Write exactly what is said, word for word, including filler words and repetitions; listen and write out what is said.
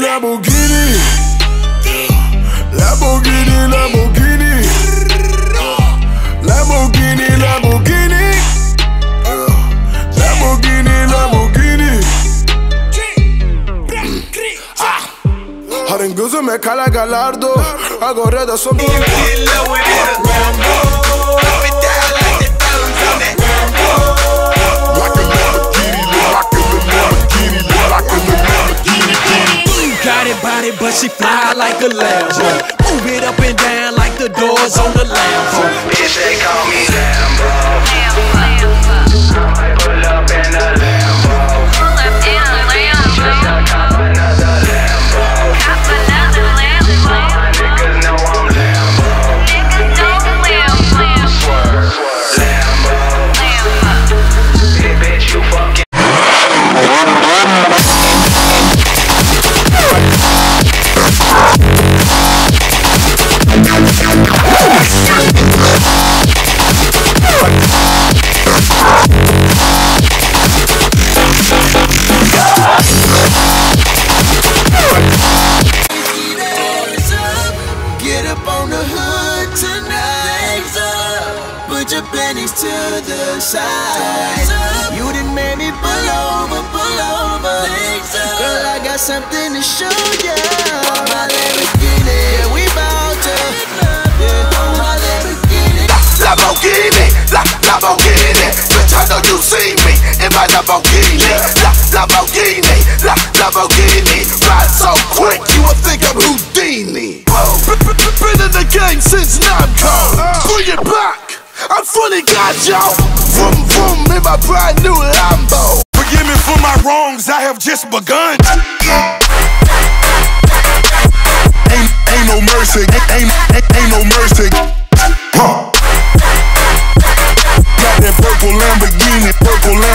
Lamborghini, Lamborghini, Lamborghini, Lamborghini, Lamborghini, Lamborghini, Lamborghini. Har en guzzo med Kalla Gallardo. Jag går rädda som body, but she fly like a Lambo. Move it up and down like the doors on the Lambo. Bitch, they call me Lambo. I might pull up in a Lambo. Pull up in a Lambo. Just to cop another Lambo. Cop another Lambo. My niggas know I'm Lambo. Niggas know Lambo. Swerve, Lambo. Lambo. Hey, bitch, you fucking. Get up on the hood tonight. Put your panties to the side. You done made me pull over, pull over. Girl, I got something to show ya. On my Lamborghini, yeah, we bout to. Yeah, on my Lamborghini. Lamborghini, La Lamborghini. Bitch, I know you see me in my Lamborghini. La Lamborghini, La Lamborghini. Ride so quick, you would think I'm Houdini. Been in the game since Namco. Bring it back, I'm fully got y'all. Vroom vroom in my brand new Lambo. Forgive me for my wrongs, I have just begun. Ain't, ain't no mercy, ain't, ain't, ain't no mercy. Huh. Got that purple Lamborghini, purple Lamborghini.